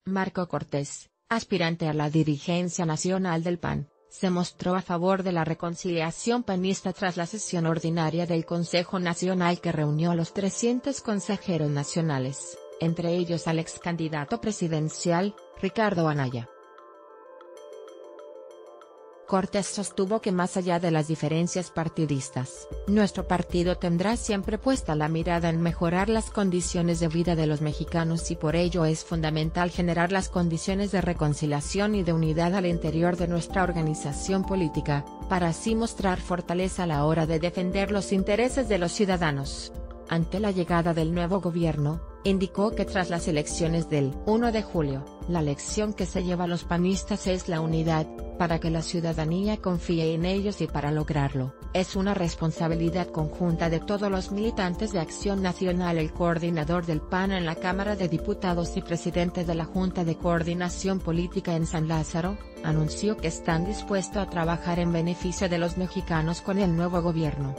Marco Cortés, aspirante a la dirigencia nacional del PAN, se mostró a favor de la reconciliación panista tras la sesión ordinaria del Consejo Nacional que reunió a los 300 consejeros nacionales, entre ellos al ex candidato presidencial, Ricardo Anaya. Cortés sostuvo que más allá de las diferencias partidistas, nuestro partido tendrá siempre puesta la mirada en mejorar las condiciones de vida de los mexicanos y por ello es fundamental generar las condiciones de reconciliación y de unidad al interior de nuestra organización política, para así mostrar fortaleza a la hora de defender los intereses de los ciudadanos. Ante la llegada del nuevo gobierno, indicó que tras las elecciones del 1 de julio, la lección que se lleva a los panistas es la unidad, para que la ciudadanía confíe en ellos y para lograrlo, es una responsabilidad conjunta de todos los militantes de Acción Nacional. El coordinador del PAN en la Cámara de Diputados y presidente de la Junta de Coordinación Política en San Lázaro, anunció que están dispuestos a trabajar en beneficio de los mexicanos con el nuevo gobierno.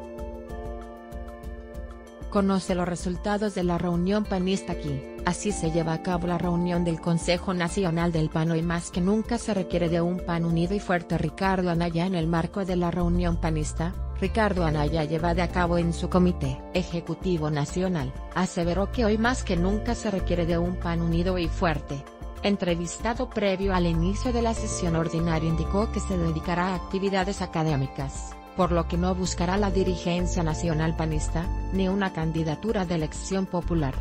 Conoce los resultados de la reunión panista aquí. Así se lleva a cabo la reunión del Consejo Nacional del PAN. Hoy más que nunca se requiere de un PAN unido y fuerte. Ricardo Anaya. En el marco de la reunión panista, Ricardo Anaya llevada a cabo en su Comité Ejecutivo Nacional, aseveró que hoy más que nunca se requiere de un PAN unido y fuerte. Entrevistado previo al inicio de la sesión ordinaria indicó que se dedicará a actividades académicas, por lo que no buscará la dirigencia nacional panista, ni una candidatura de elección popular.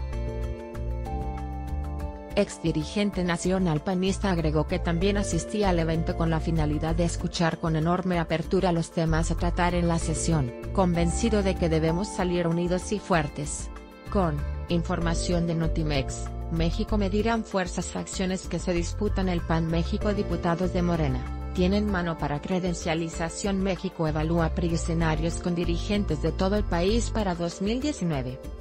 Ex dirigente nacional panista agregó que también asistía al evento con la finalidad de escuchar con enorme apertura los temas a tratar en la sesión, convencido de que debemos salir unidos y fuertes. Con información de Notimex, México medirán fuerzas facciones que se disputan el PAN México. Diputados de Morena tienen mano para credencialización. México evalúa PRI escenarios con dirigentes de todo el país para 2019.